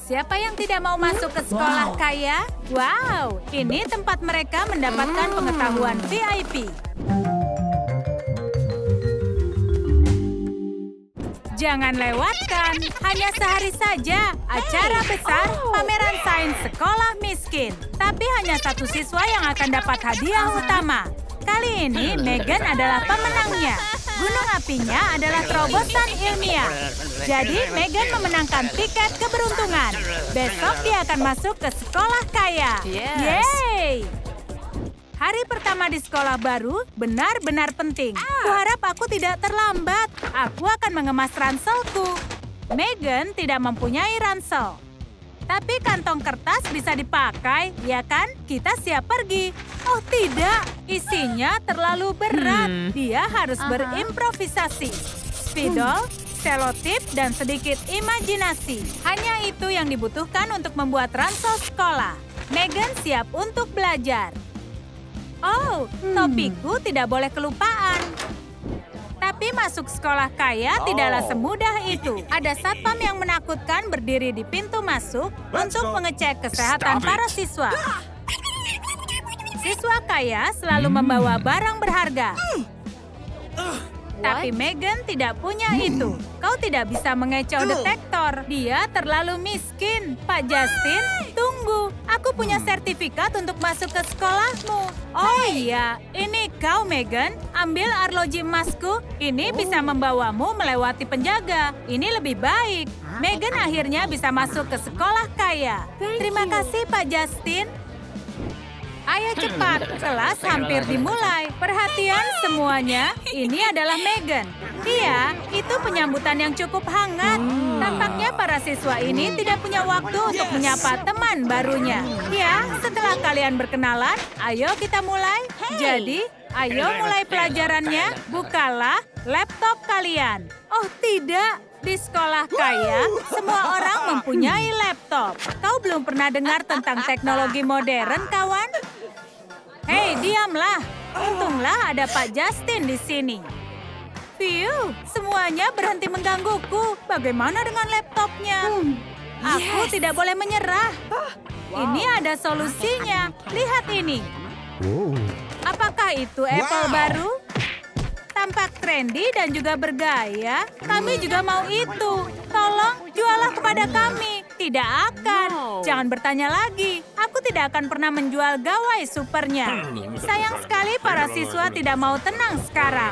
Siapa yang tidak mau masuk ke sekolah kaya? Wow, ini tempat mereka mendapatkan pengetahuan VIP. Jangan lewatkan, hanya sehari saja acara besar pameran sains sekolah miskin. Tapi hanya satu siswa yang akan dapat hadiah utama. Kali ini Megan adalah pemenangnya. Gunung apinya adalah terobosan ilmiah. Jadi Megan memenangkan tiket keberuntungan. Besok dia akan masuk ke sekolah kaya. Yeay! Hari pertama di sekolah baru benar-benar penting. Kuharap aku tidak terlambat. Aku akan mengemas ranselku. Megan tidak mempunyai ransel. Tapi kantong kertas bisa dipakai, ya kan? Kita siap pergi. Oh tidak, isinya terlalu berat. Dia harus berimprovisasi. Spidol, selotip, dan sedikit imajinasi. Hanya itu yang dibutuhkan untuk membuat ransel sekolah. Megan siap untuk belajar. Oh, topiku tidak boleh kelupaan. Tapi masuk sekolah kaya tidaklah semudah itu. Ada satpam yang menakutkan berdiri di pintu masuk untuk mengecek kesehatan para siswa. Siswa kaya selalu membawa barang berharga. Tapi Megan tidak punya itu. Kau tidak bisa mengecoh detektor. Dia terlalu miskin. Pak Justin, tunggu. Aku punya sertifikat untuk masuk ke sekolahmu. Oh iya, ini kau Megan. Ambil arloji emasku. Ini bisa membawamu melewati penjaga. Ini lebih baik. Megan akhirnya bisa masuk ke sekolah kaya. Terima kasih Pak Justin. Ayo cepat, kelas hampir dimulai. Perhatian semuanya, ini adalah Megan. Dia, itu penyambutan yang cukup hangat. Tampaknya para siswa ini tidak punya waktu untuk menyapa teman barunya. Ya, setelah kalian berkenalan, ayo kita mulai. Jadi, ayo mulai pelajarannya. Bukalah laptop kalian. Oh tidak, di sekolah kaya, semua orang mempunyai laptop. Kau belum pernah dengar tentang teknologi modern, kawan? Hei, diamlah. Untunglah ada Pak Justin di sini. Fiu, semuanya berhenti menggangguku. Bagaimana dengan laptopnya? Aku tidak boleh menyerah. Ini ada solusinya. Lihat ini. Apakah itu Apple baru? Tampak trendy dan juga bergaya. Kami juga mau itu. Tolong, jualah kepada kami. Tidak akan. Jangan bertanya lagi. Aku tidak akan pernah menjual gawai supernya. Sayang sekali para siswa tidak mau tenang sekarang.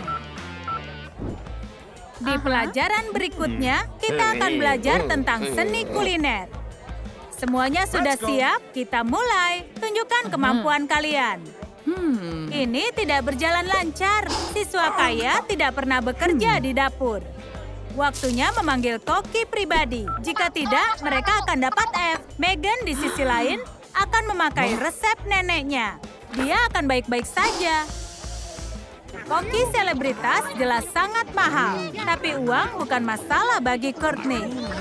Di pelajaran berikutnya, kita akan belajar tentang seni kuliner. Semuanya sudah siap? Kita mulai. Tunjukkan kemampuan kalian. Ini tidak berjalan lancar. Siswa kaya tidak pernah bekerja di dapur. Waktunya memanggil koki pribadi. Jika tidak, mereka akan dapat F. Megan di sisi lain akan memakai resep neneknya. Dia akan baik-baik saja. Koki selebritas jelas sangat mahal. Tapi uang bukan masalah bagi Courtney.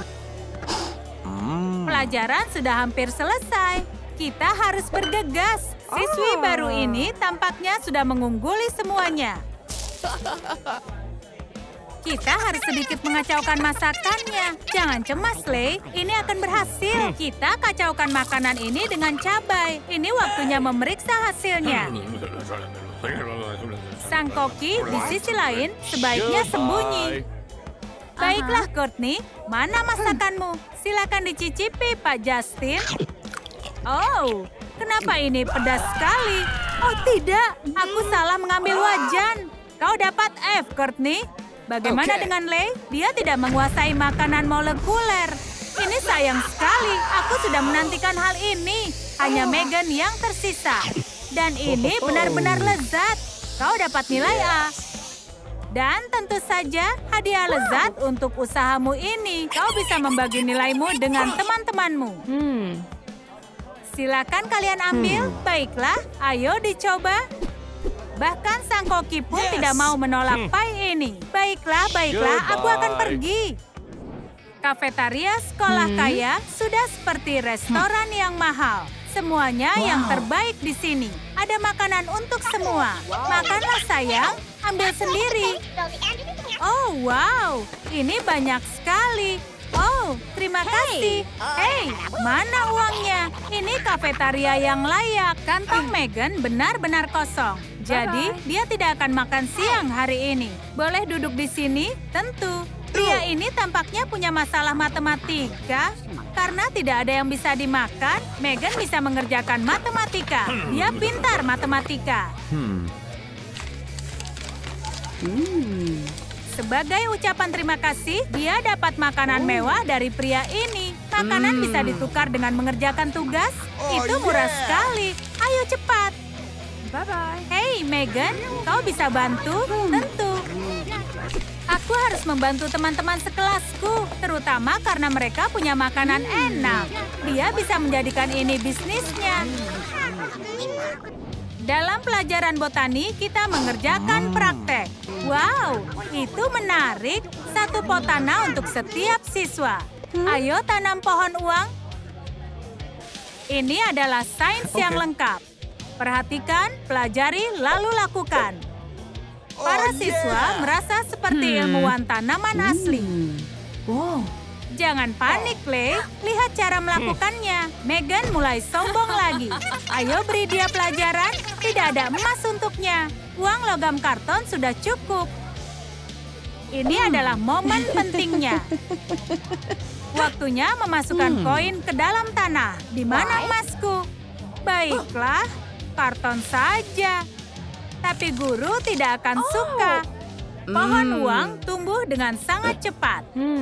Pelajaran sudah hampir selesai. Kita harus bergegas. Siswi baru ini tampaknya sudah mengungguli semuanya. Kita harus sedikit mengacaukan masakannya. Jangan cemas, Lei. Ini akan berhasil. Kita kacaukan makanan ini dengan cabai. Ini waktunya memeriksa hasilnya. Sang koki di sisi lain sebaiknya sembunyi. Baiklah, Courtney. Mana masakanmu? Silakan dicicipi, Pak Justin. Oh, kenapa ini pedas sekali? Oh tidak, aku salah mengambil wajan. Kau dapat F, Courtney. Bagaimana dengan Lei? Dia tidak menguasai makanan molekuler. Ini sayang sekali. Aku sudah menantikan hal ini. Hanya Megan yang tersisa. Dan ini benar-benar lezat. Kau dapat nilai A. Dan tentu saja hadiah lezat untuk usahamu ini. Kau bisa membagi nilaimu dengan teman-temanmu. Silakan kalian ambil. Baiklah, ayo dicoba. Bahkan sang koki pun tidak mau menolak pie ini. Baiklah, aku akan pergi. Kafetaria sekolah kaya sudah seperti restoran yang mahal. Semuanya yang terbaik di sini. Ada makanan untuk semua. Makanlah sayang, ambil sendiri. Oh wow, ini banyak sekali. Oh, terima kasih. Hei, mana uangnya? Ini kafetaria yang layak. Kantong Megan benar-benar kosong. Jadi, dia tidak akan makan siang hari ini. Boleh duduk di sini? Tentu. Pria ini tampaknya punya masalah matematika. Karena tidak ada yang bisa dimakan, Megan bisa mengerjakan matematika. Dia pintar matematika. Sebagai ucapan terima kasih, dia dapat makanan mewah dari pria ini. Makanan bisa ditukar dengan mengerjakan tugas. Itu murah sekali. Ayo cepat. Bye-bye. Hei, Megan, kau bisa bantu? Tentu. Aku harus membantu teman-teman sekelasku, terutama karena mereka punya makanan enak. Dia bisa menjadikan ini bisnisnya. Dalam pelajaran botani, kita mengerjakan praktek. Wow, itu menarik. 1 pot tanah untuk setiap siswa. Ayo tanam pohon uang. Ini adalah sains yang lengkap. Perhatikan, pelajari, lalu lakukan. Para siswa merasa seperti ilmuwan tanaman asli. Jangan panik, Lei. Lihat cara melakukannya. Megan mulai sombong lagi. Ayo beri dia pelajaran. Tidak ada emas untuknya. Uang logam karton sudah cukup. Ini adalah momen pentingnya. Waktunya memasukkan koin ke dalam tanah. Di mana emasku? Baiklah, karton saja. Tapi guru tidak akan suka. Pohon uang tumbuh dengan sangat cepat.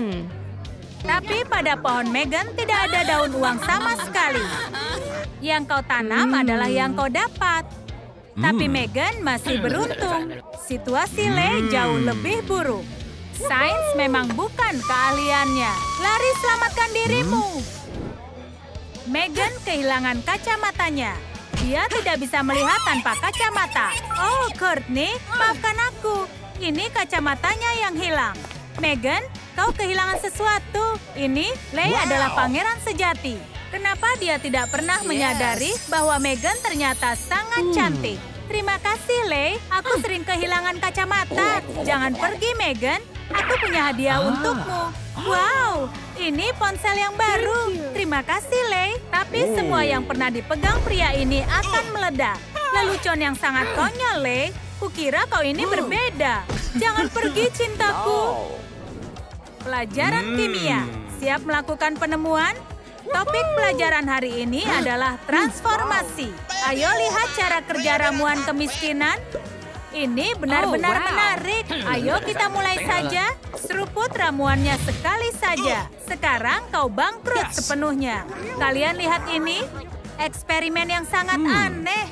Tapi pada pohon Megan tidak ada daun uang sama sekali. Yang kau tanam adalah yang kau dapat. Tapi Megan masih beruntung. Situasi Lei jauh lebih buruk. Sains memang bukan keahliannya. Lari, selamatkan dirimu. Megan kehilangan kacamatanya. Dia tidak bisa melihat tanpa kacamata. Oh, Courtney, maafkan aku. Ini kacamatanya yang hilang. Megan, kau kehilangan sesuatu. Ini, Lei adalah pangeran sejati. Kenapa dia tidak pernah menyadari bahwa Megan ternyata sangat cantik? Terima kasih, Lei. Aku sering kehilangan kacamata. Jangan pergi, Megan. Aku punya hadiah untukmu. Wow, ini ponsel yang baru. Terima kasih, Lei. Tapi semua yang pernah dipegang pria ini akan meledak. Lelucon yang sangat konyol, Lei. Kukira kau ini berbeda. Jangan pergi, cintaku. Pelajaran kimia. Siap melakukan penemuan? Topik pelajaran hari ini adalah transformasi. Ayo lihat cara kerja ramuan kemiskinan. Ini benar-benar menarik. Ayo kita mulai saja. Seruput ramuannya sekali saja. Sekarang kau bangkrut sepenuhnya. Kalian lihat ini. Eksperimen yang sangat aneh.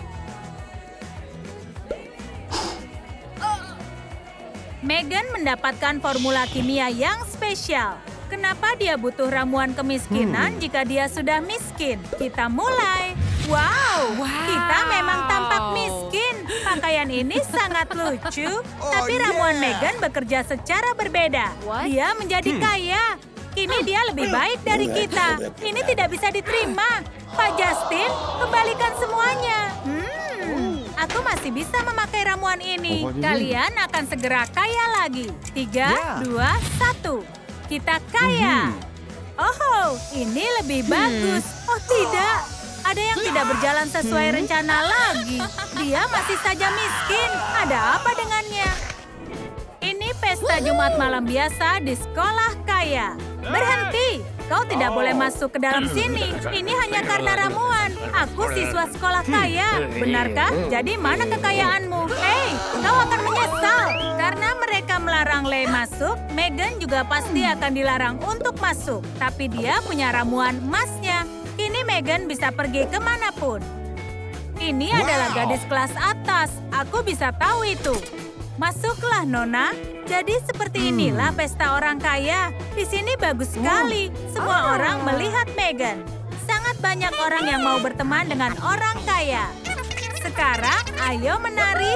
Megan mendapatkan formula kimia yang spesial. Kenapa dia butuh ramuan kemiskinan jika dia sudah miskin? Kita mulai. Wow, kita memang tampak miskin. Pakaian ini sangat lucu. Tapi ramuan Megan bekerja secara berbeda. Dia menjadi kaya. Kini dia lebih baik dari kita. Ini tidak bisa diterima. Pak Justin, kembalikan semuanya. Aku masih bisa memakai ramuan ini. Kalian akan segera kaya lagi. 3, 2, 1. Kita kaya. Oh, ini lebih bagus. Oh tidak, ada yang tidak berjalan sesuai rencana lagi. Dia masih saja miskin. Ada apa dengannya? Ini pesta Jumat malam biasa di sekolah kaya. Berhenti, kau tidak boleh masuk ke dalam sini. Ini hanya karena ramuan. Aku siswa sekolah kaya. Benarkah? Jadi mana kekayaanmu? Hei, kau akan menyesal. Karena mereka melarang Lei masuk, Megan juga pasti akan dilarang untuk masuk. Tapi dia punya ramuan emasnya. Kini Megan bisa pergi kemanapun. Ini adalah gadis kelas atas. Aku bisa tahu itu. Masuklah, Nona. Jadi seperti inilah pesta orang kaya. Di sini bagus sekali. Semua orang melihat Megan. Sangat banyak orang yang mau berteman dengan orang kaya. Sekarang, ayo menari.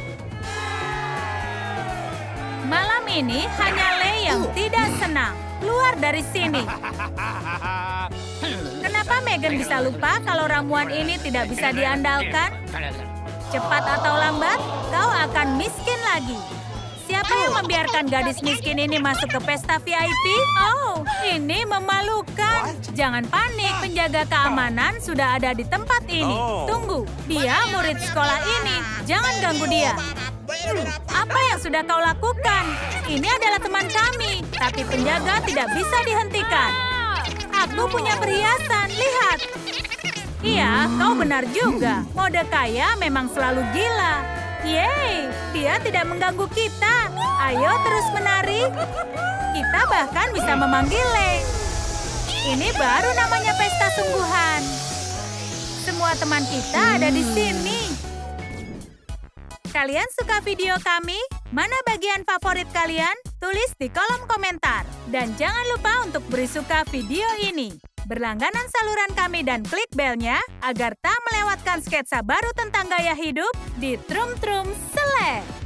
Malam ini hanya Lei yang tidak senang. Keluar dari sini. Kenapa Megan bisa lupa kalau ramuan ini tidak bisa diandalkan? Cepat atau lambat, kau akan miskin lagi. Siapa yang membiarkan gadis miskin ini masuk ke pesta VIP? Oh, ini memalukan. Jangan panik, penjaga keamanan sudah ada di tempat ini. Tunggu, dia murid sekolah ini. Jangan ganggu dia. Apa yang sudah kau lakukan? Ini adalah teman kami, tapi penjaga tidak bisa dihentikan. Aku punya perhiasan, lihat. Iya, kau benar juga. Mode kaya memang selalu gila. Yeay, dia tidak mengganggu kita. Ayo terus menari. Kita bahkan bisa memanggil Le. Ini baru namanya pesta sungguhan. Semua teman kita ada di sini. Kalian suka video kami? Mana bagian favorit kalian? Tulis di kolom komentar. Dan jangan lupa untuk beri suka video ini. Berlangganan saluran kami dan klik belnya agar tak melewatkan sketsa baru tentang gaya hidup di Trum Trum Seleb.